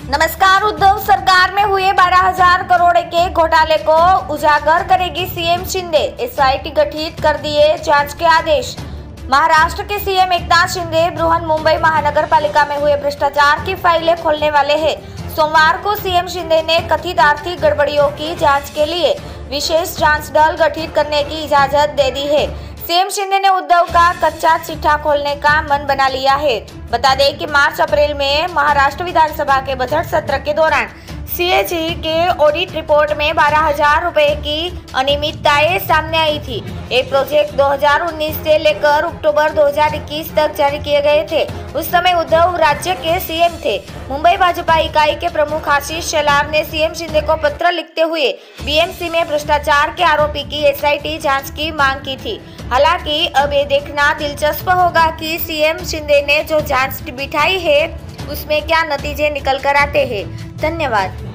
नमस्कार। उद्धव सरकार में हुए 12,000 करोड़ के घोटाले को उजागर करेगी सीएम शिंदे। एसआईटी गठित कर दिए जांच के आदेश। महाराष्ट्र के सीएम एकनाथ शिंदे बृहन मुंबई महानगर पालिका में हुए भ्रष्टाचार की फाइलें खोलने वाले हैं। सोमवार को सीएम शिंदे ने कथित आर्थिक गड़बड़ियों की जांच के लिए विशेष जांच दल गठित करने की इजाजत दे दी है। सीएम शिंदे ने उद्धव का कच्चा चिट्ठा खोलने का मन बना लिया है। बता दें कि मार्च अप्रैल में महाराष्ट्र विधानसभा के बजट सत्र के दौरान सीएजी के ऑडिट रिपोर्ट में 12,000 रुपए की अनियमितताएं सामने आई थी। ये प्रोजेक्ट 2019 से लेकर अक्टूबर 2021 तक जारी किए गए थे। उस समय उद्धव राज्य के सीएम थे। मुंबई भाजपा इकाई के प्रमुख आशीष शेलार ने सीएम शिंदे को पत्र लिखते हुए बीएमसी में भ्रष्टाचार के आरोपी की एसआईटी जांच की मांग की थी। हालांकि अब ये देखना दिलचस्प होगा कि सीएम शिंदे ने जो जांच बिठाई है उसमें क्या नतीजे निकल कर आते हैं। धन्यवाद।